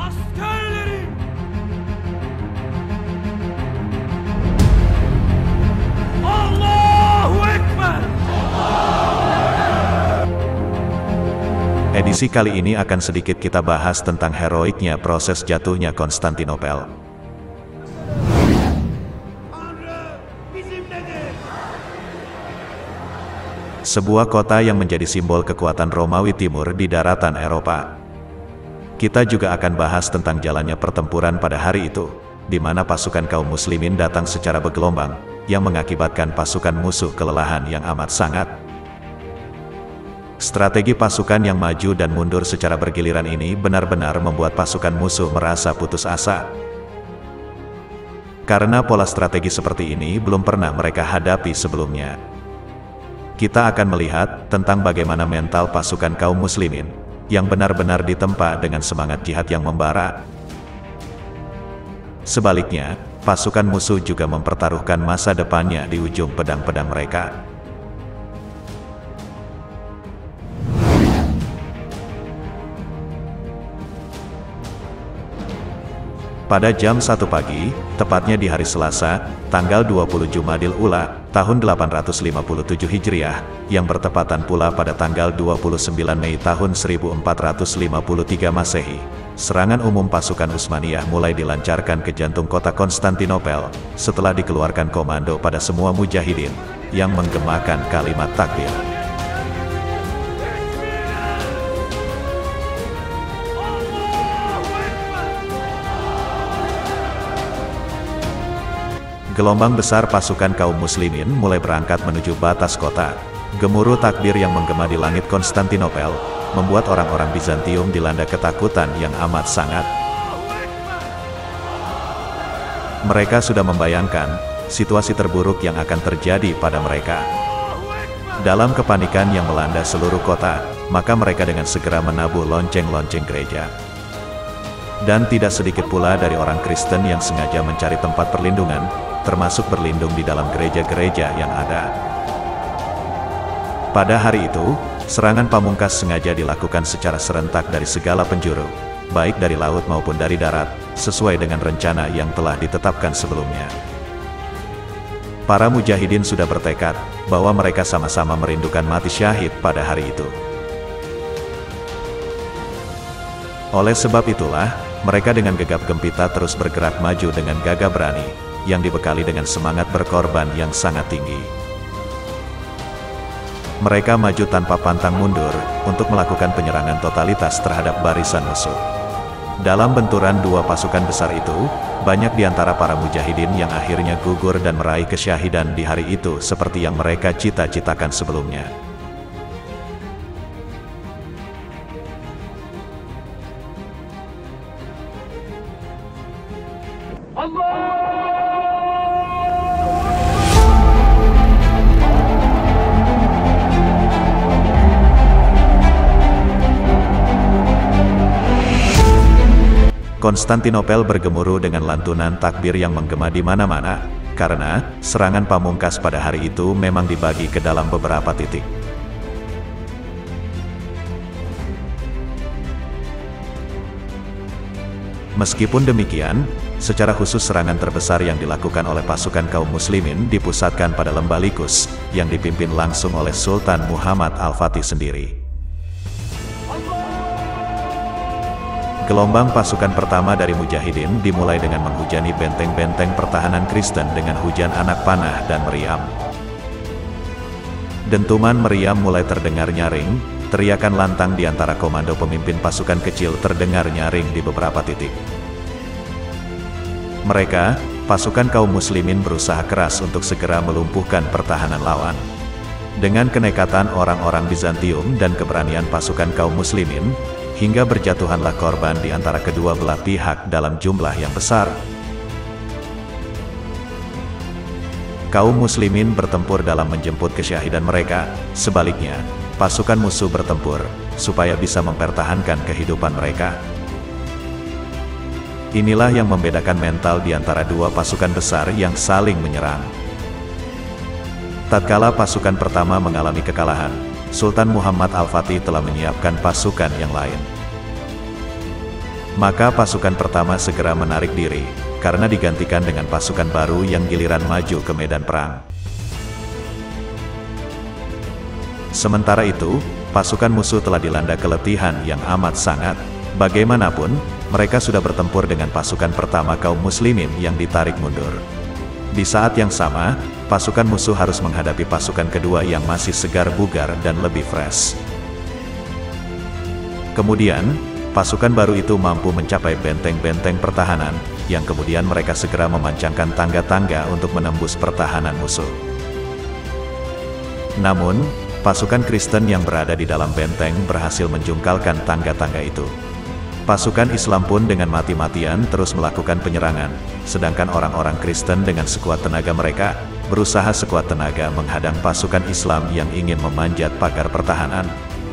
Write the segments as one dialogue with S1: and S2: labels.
S1: Askerlerim! Allahu Ekber!
S2: Edisi kali ini akan sedikit kita bahas tentang heroiknya proses jatuhnya Konstantinopel. Sebuah kota yang menjadi simbol kekuatan Romawi Timur di daratan Eropa. Kita juga akan bahas tentang jalannya pertempuran pada hari itu, di mana pasukan kaum muslimin datang secara bergelombang, yang mengakibatkan pasukan musuh kelelahan yang amat sangat. Strategi pasukan yang maju dan mundur secara bergiliran ini benar-benar membuat pasukan musuh merasa putus asa. Karena pola strategi seperti ini belum pernah mereka hadapi sebelumnya. Kita akan melihat tentang bagaimana mental pasukan kaum muslimin, yang benar-benar ditempa dengan semangat jihad yang membara. Sebaliknya, pasukan musuh juga mempertaruhkan masa depannya di ujung pedang-pedang mereka. Pada jam 1 pagi, tepatnya di hari Selasa, tanggal 20 Jumadil Ula, tahun 857 Hijriah, yang bertepatan pula pada tanggal 29 Mei tahun 1453 Masehi, serangan umum pasukan Utsmaniyah mulai dilancarkan ke jantung kota Konstantinopel, setelah dikeluarkan komando pada semua mujahidin, yang menggemakan kalimat takbir. Gelombang besar pasukan kaum muslimin mulai berangkat menuju batas kota. Gemuruh takbir yang menggema di langit Konstantinopel, membuat orang-orang Bizantium dilanda ketakutan yang amat sangat. Mereka sudah membayangkan situasi terburuk yang akan terjadi pada mereka. Dalam kepanikan yang melanda seluruh kota, maka mereka dengan segera menabuh lonceng-lonceng gereja. Dan tidak sedikit pula dari orang Kristen yang sengaja mencari tempat perlindungan, termasuk berlindung di dalam gereja-gereja yang ada. Pada hari itu, serangan pamungkas sengaja dilakukan secara serentak dari segala penjuru, baik dari laut maupun dari darat, sesuai dengan rencana yang telah ditetapkan sebelumnya. Para mujahidin sudah bertekad bahwa mereka sama-sama merindukan mati syahid pada hari itu. Oleh sebab itulah, mereka dengan gegap gempita terus bergerak maju dengan gagah berani, yang dibekali dengan semangat berkorban yang sangat tinggi. Mereka maju tanpa pantang mundur, untuk melakukan penyerangan totalitas terhadap barisan musuh. Dalam benturan dua pasukan besar itu, banyak di antara para mujahidin yang akhirnya gugur dan meraih kesyahidan di hari itu seperti yang mereka cita-citakan sebelumnya. Konstantinopel bergemuruh dengan lantunan takbir yang menggema di mana-mana, karena serangan pamungkas pada hari itu memang dibagi ke dalam beberapa titik. Meskipun demikian, secara khusus serangan terbesar yang dilakukan oleh pasukan kaum muslimin dipusatkan pada lembah Likus, yang dipimpin langsung oleh Sultan Muhammad Al-Fatih sendiri. Gelombang pasukan pertama dari mujahidin dimulai dengan menghujani benteng-benteng pertahanan Kristen dengan hujan anak panah dan meriam. Dentuman meriam mulai terdengar nyaring, teriakan lantang di antara komando pemimpin pasukan kecil terdengar nyaring di beberapa titik. Mereka, pasukan kaum muslimin berusaha keras untuk segera melumpuhkan pertahanan lawan. Dengan kenekatan orang-orang Bizantium dan keberanian pasukan kaum muslimin, hingga berjatuhanlah korban di antara kedua belah pihak dalam jumlah yang besar. Kaum muslimin bertempur dalam menjemput kesyahidan mereka, sebaliknya, pasukan musuh bertempur, supaya bisa mempertahankan kehidupan mereka. Inilah yang membedakan mental di antara dua pasukan besar yang saling menyerang. Tatkala pasukan pertama mengalami kekalahan, Sultan Muhammad Al-Fatih telah menyiapkan pasukan yang lain. Maka pasukan pertama segera menarik diri, karena digantikan dengan pasukan baru yang giliran maju ke medan perang. Sementara itu, pasukan musuh telah dilanda keletihan yang amat sangat. Bagaimanapun, mereka sudah bertempur dengan pasukan pertama kaum muslimin yang ditarik mundur. Di saat yang sama, pasukan musuh harus menghadapi pasukan kedua yang masih segar bugar dan lebih fresh. Kemudian, pasukan baru itu mampu mencapai benteng-benteng pertahanan, yang kemudian mereka segera memancangkan tangga-tangga untuk menembus pertahanan musuh. Namun, pasukan Kristen yang berada di dalam benteng berhasil menjungkalkan tangga-tangga itu. Pasukan Islam pun dengan mati-matian terus melakukan penyerangan, sedangkan orang-orang Kristen dengan sekuat tenaga mereka, berusaha sekuat tenaga menghadang pasukan Islam yang ingin memanjat pagar pertahanan.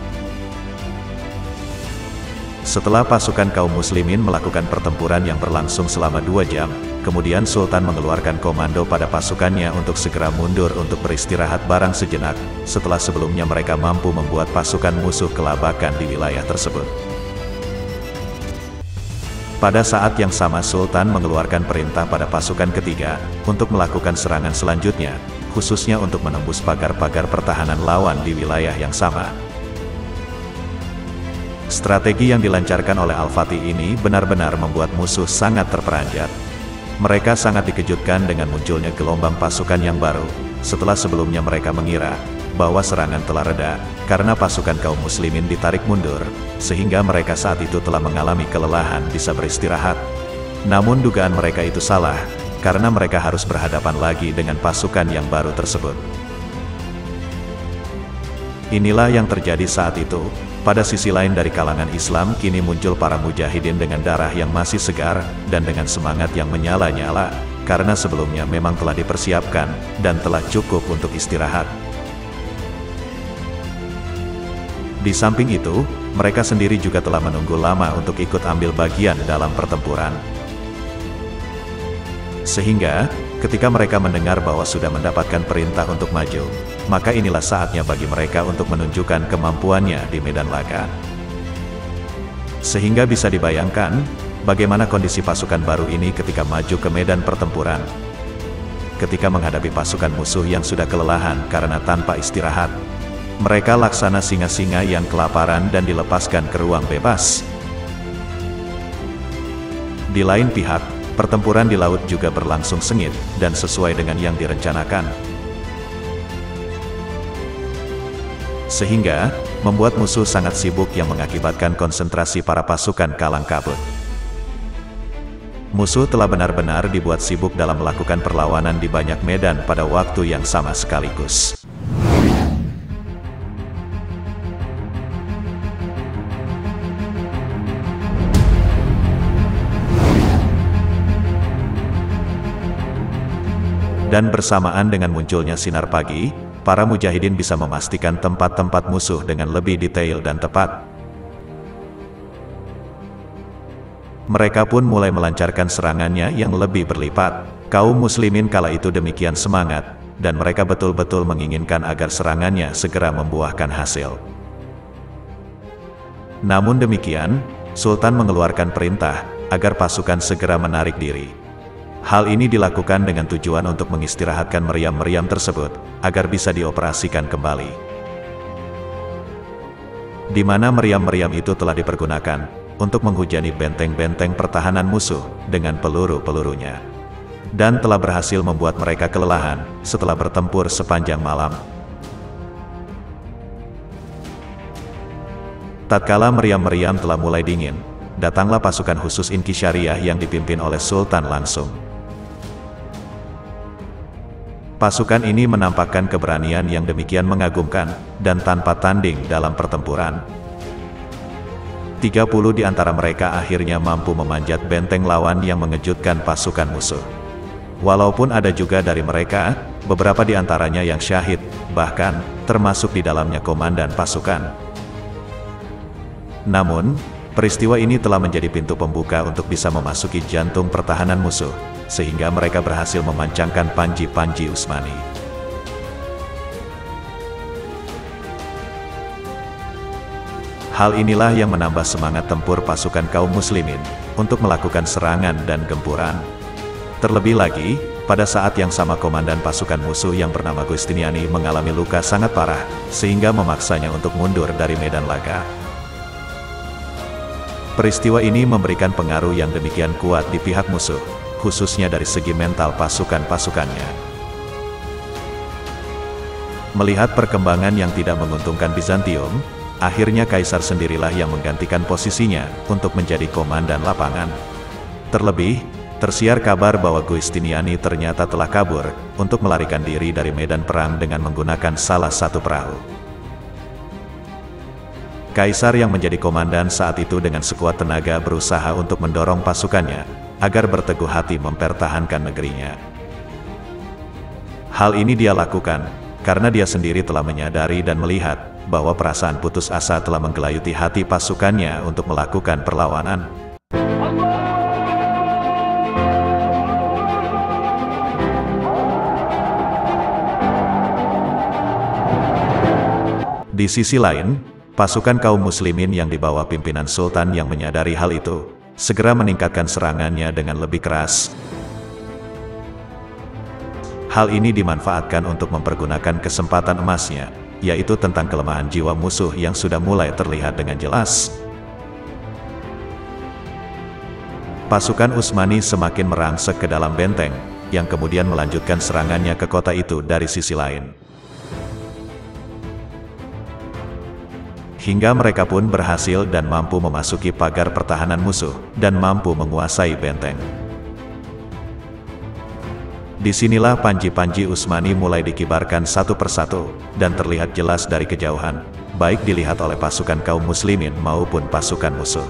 S2: Setelah pasukan kaum muslimin melakukan pertempuran yang berlangsung selama 2 jam, kemudian Sultan mengeluarkan komando pada pasukannya untuk segera mundur untuk beristirahat barang sejenak, setelah sebelumnya mereka mampu membuat pasukan musuh kelabakan di wilayah tersebut. Pada saat yang sama Sultan mengeluarkan perintah pada pasukan ketiga, untuk melakukan serangan selanjutnya, khususnya untuk menembus pagar-pagar pertahanan lawan di wilayah yang sama. Strategi yang dilancarkan oleh Al-Fatih ini benar-benar membuat musuh sangat terperanjat. Mereka sangat dikejutkan dengan munculnya gelombang pasukan yang baru, setelah sebelumnya mereka mengira bahwa serangan telah reda, karena pasukan kaum muslimin ditarik mundur, sehingga mereka saat itu telah mengalami kelelahan bisa beristirahat. Namun dugaan mereka itu salah, karena mereka harus berhadapan lagi dengan pasukan yang baru tersebut. Inilah yang terjadi saat itu. Pada sisi lain dari kalangan Islam kini muncul para mujahidin dengan darah yang masih segar, dan dengan semangat yang menyala-nyala, karena sebelumnya memang telah dipersiapkan, dan telah cukup untuk istirahat. Di samping itu, mereka sendiri juga telah menunggu lama untuk ikut ambil bagian dalam pertempuran. Sehingga, ketika mereka mendengar bahwa sudah mendapatkan perintah untuk maju, maka inilah saatnya bagi mereka untuk menunjukkan kemampuannya di medan laga. Sehingga bisa dibayangkan, bagaimana kondisi pasukan baru ini ketika maju ke medan pertempuran. Ketika menghadapi pasukan musuh yang sudah kelelahan karena tanpa istirahat, mereka laksana singa-singa yang kelaparan dan dilepaskan ke ruang bebas. Di lain pihak, pertempuran di laut juga berlangsung sengit, dan sesuai dengan yang direncanakan. Sehingga, membuat musuh sangat sibuk yang mengakibatkan konsentrasi para pasukan kalang kabut. Musuh telah benar-benar dibuat sibuk dalam melakukan perlawanan di banyak medan pada waktu yang sama sekaligus. Dan bersamaan dengan munculnya sinar pagi, para mujahidin bisa memastikan tempat-tempat musuh dengan lebih detail dan tepat. Mereka pun mulai melancarkan serangannya yang lebih berlipat. Kaum muslimin kala itu demikian semangat, dan mereka betul-betul menginginkan agar serangannya segera membuahkan hasil. Namun demikian, Sultan mengeluarkan perintah agar pasukan segera menarik diri. Hal ini dilakukan dengan tujuan untuk mengistirahatkan meriam-meriam tersebut, agar bisa dioperasikan kembali. Di mana meriam-meriam itu telah dipergunakan untuk menghujani benteng-benteng pertahanan musuh dengan peluru-pelurunya. Dan telah berhasil membuat mereka kelelahan setelah bertempur sepanjang malam. Tatkala meriam-meriam telah mulai dingin, datanglah pasukan khusus Inkisyariah yang dipimpin oleh Sultan langsung. Pasukan ini menampakkan keberanian yang demikian mengagumkan, dan tanpa tanding dalam pertempuran. 30 di antara mereka akhirnya mampu memanjat benteng lawan yang mengejutkan pasukan musuh. Walaupun ada juga dari mereka, beberapa di antaranya yang syahid, bahkan, termasuk di dalamnya komandan pasukan. Namun, peristiwa ini telah menjadi pintu pembuka untuk bisa memasuki jantung pertahanan musuh, sehingga mereka berhasil memancangkan panji-panji Utsmani. Hal inilah yang menambah semangat tempur pasukan kaum muslimin untuk melakukan serangan dan gempuran. Terlebih lagi, pada saat yang sama komandan pasukan musuh yang bernama Giustiniani mengalami luka sangat parah, sehingga memaksanya untuk mundur dari medan laga. Peristiwa ini memberikan pengaruh yang demikian kuat di pihak musuh, khususnya dari segi mental pasukan-pasukannya. Melihat perkembangan yang tidak menguntungkan Bizantium, akhirnya Kaisar sendirilah yang menggantikan posisinya untuk menjadi komandan lapangan. Terlebih, tersiar kabar bahwa Giustiniani ternyata telah kabur untuk melarikan diri dari medan perang dengan menggunakan salah satu perahu. Kaisar yang menjadi komandan saat itu dengan sekuat tenaga berusaha untuk mendorong pasukannya agar berteguh hati mempertahankan negerinya. Hal ini dia lakukan karena dia sendiri telah menyadari dan melihat bahwa perasaan putus asa telah menggelayuti hati pasukannya untuk melakukan perlawanan. Di sisi lain, pasukan kaum muslimin yang dibawa pimpinan sultan yang menyadari hal itu, segera meningkatkan serangannya dengan lebih keras. Hal ini dimanfaatkan untuk mempergunakan kesempatan emasnya, yaitu tentang kelemahan jiwa musuh yang sudah mulai terlihat dengan jelas. Pasukan Utsmani semakin merangsek ke dalam benteng, yang kemudian melanjutkan serangannya ke kota itu dari sisi lain. Hingga mereka pun berhasil dan mampu memasuki pagar pertahanan musuh, dan mampu menguasai benteng. Disinilah panji-panji Utsmani mulai dikibarkan satu persatu, dan terlihat jelas dari kejauhan, baik dilihat oleh pasukan kaum muslimin maupun pasukan musuh.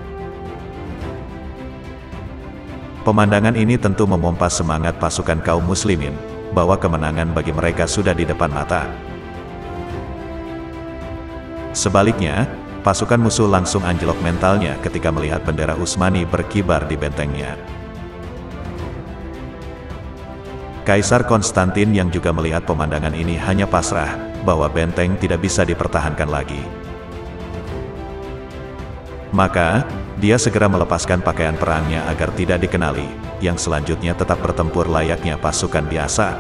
S2: Pemandangan ini tentu memompa semangat pasukan kaum muslimin, bahwa kemenangan bagi mereka sudah di depan mata. Sebaliknya, pasukan musuh langsung anjlok mentalnya ketika melihat bendera Utsmani berkibar di bentengnya. Kaisar Konstantin yang juga melihat pemandangan ini hanya pasrah, bahwa benteng tidak bisa dipertahankan lagi. Maka, dia segera melepaskan pakaian perangnya agar tidak dikenali, yang selanjutnya tetap bertempur layaknya pasukan biasa.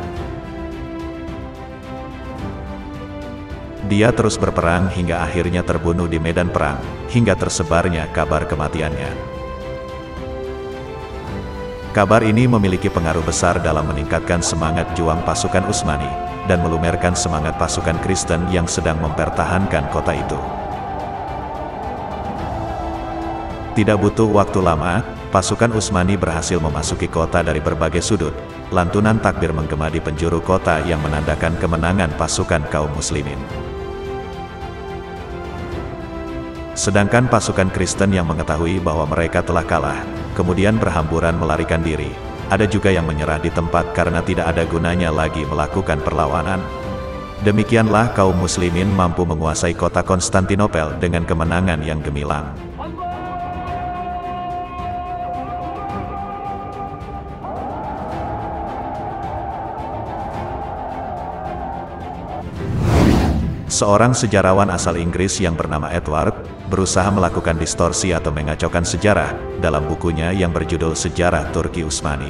S2: Dia terus berperang hingga akhirnya terbunuh di medan perang, hingga tersebarnya kabar kematiannya. Kabar ini memiliki pengaruh besar dalam meningkatkan semangat juang pasukan Utsmani, dan melumerkan semangat pasukan Kristen yang sedang mempertahankan kota itu. Tidak butuh waktu lama, pasukan Utsmani berhasil memasuki kota dari berbagai sudut. Lantunan takbir menggema di penjuru kota yang menandakan kemenangan pasukan kaum muslimin. Sedangkan pasukan Kristen yang mengetahui bahwa mereka telah kalah, kemudian berhamburan melarikan diri. Ada juga yang menyerah di tempat karena tidak ada gunanya lagi melakukan perlawanan. Demikianlah kaum muslimin mampu menguasai kota Konstantinopel dengan kemenangan yang gemilang. Seorang sejarawan asal Inggris yang bernama Edward, berusaha melakukan distorsi atau mengacaukan sejarah, dalam bukunya yang berjudul Sejarah Turki Utsmani.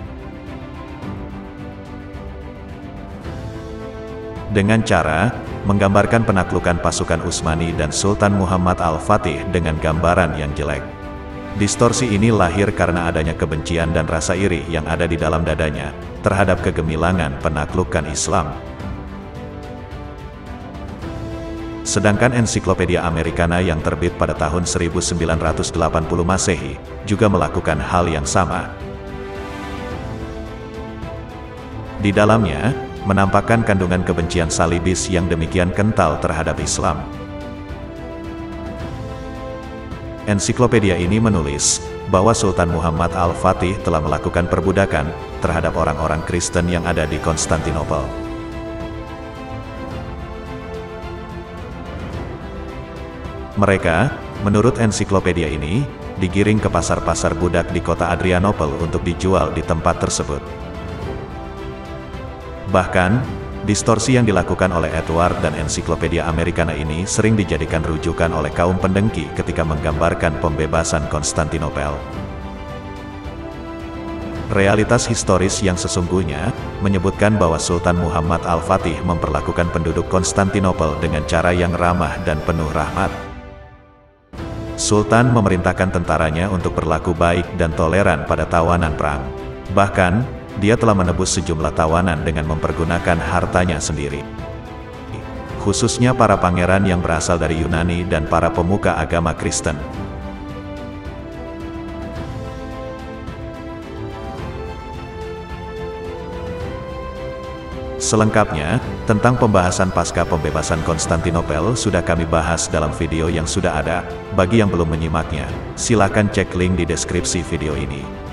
S2: Dengan cara, menggambarkan penaklukan pasukan Utsmani dan Sultan Muhammad Al-Fatih dengan gambaran yang jelek. Distorsi ini lahir karena adanya kebencian dan rasa iri yang ada di dalam dadanya, terhadap kegemilangan penaklukan Islam. Sedangkan ensiklopedia Americana yang terbit pada tahun 1980 Masehi, juga melakukan hal yang sama. Di dalamnya, menampakkan kandungan kebencian salibis yang demikian kental terhadap Islam. Ensiklopedia ini menulis, bahwa Sultan Muhammad Al-Fatih telah melakukan perbudakan terhadap orang-orang Kristen yang ada di Konstantinopel. Mereka, menurut ensiklopedia ini, digiring ke pasar-pasar budak di kota Adrianopel untuk dijual di tempat tersebut. Bahkan, Distorsi yang dilakukan oleh Edward dan Ensiklopedia Americana ini sering dijadikan rujukan oleh kaum pendengki ketika menggambarkan pembebasan Konstantinopel. Realitas historis yang sesungguhnya menyebutkan bahwa Sultan Muhammad Al-Fatih memperlakukan penduduk Konstantinopel dengan cara yang ramah dan penuh rahmat. Sultan memerintahkan tentaranya untuk berlaku baik dan toleran pada tawanan perang. Bahkan, dia telah menebus sejumlah tawanan dengan mempergunakan hartanya sendiri. Khususnya para pangeran yang berasal dari Yunani dan para pemuka agama Kristen. Selengkapnya, tentang pembahasan pasca pembebasan Konstantinopel sudah kami bahas dalam video yang sudah ada. Bagi yang belum menyimaknya, silakan cek link di deskripsi video ini.